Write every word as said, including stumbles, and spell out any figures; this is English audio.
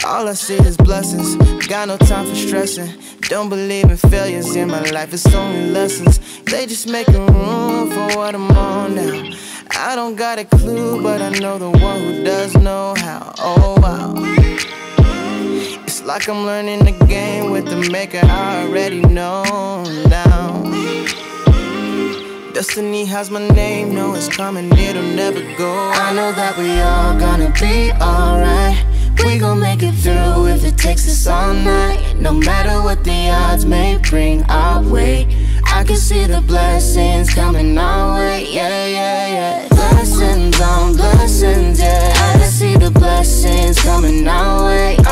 All I see is blessings, got no time for stressing. Don't believe in failures in my life, it's only lessons. They just making room for what I'm on now. I don't got a clue, but I know the one who does know how. Oh wow, it's like I'm learning the game with the maker I already know now. Destiny has my name, know it's coming, it'll never go. I know that we all gonna be alright. We gon' make it through if it takes us all night. No matter what the odds may bring our way, I can see the blessings coming our way. Yeah, yeah, yeah. Blessings on blessings, yeah. I can see the blessings coming our way.